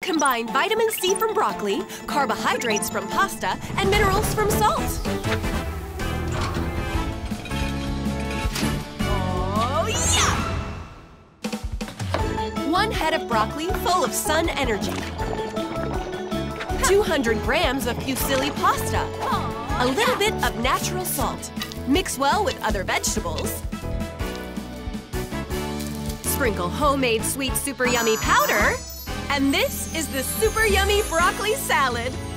Combine vitamin C from broccoli, carbohydrates from pasta, and minerals from salt. Oh, yeah! 1 head of broccoli full of sun energy. 200 grams of fusilli pasta. A little bit of natural salt. Mix well with other vegetables. Sprinkle homemade sweet super yummy powder. And this is the super yummy broccoli salad.